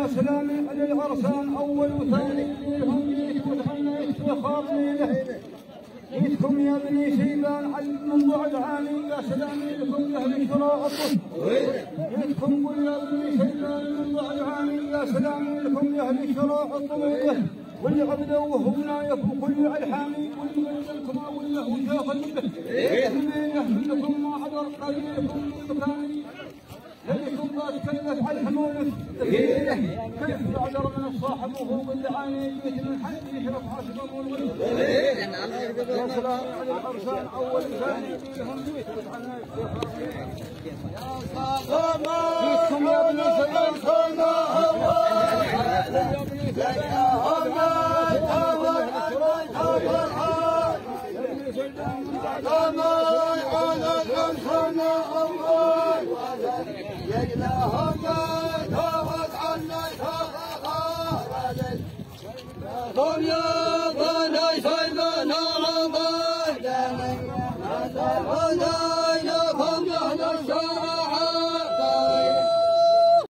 يا سلامي على العرسان أول وثاني لهم جيت وتحنيت وخاطني له جيتكم يا بني شيبان من بعد عاني يا سلامي لكم يا أهل الشراء جيتكم قل يا بني شيبان من بعد عاني يا سلامي لكم يا أهل الشراء الطويلة واللي عبده وهو نايف وكل الحامي واللي منكم وله وشاف المده لكم ما حضر قليلكم من مكاني لكم ما تكلف على الحمولة كيف تعذر من الصاحب وهو بالدعاني بيت من حد يشرف حاسب والولد يا سلام على الأرسال أول ثاني فيهم بيت جيتكم يا بني سلام يا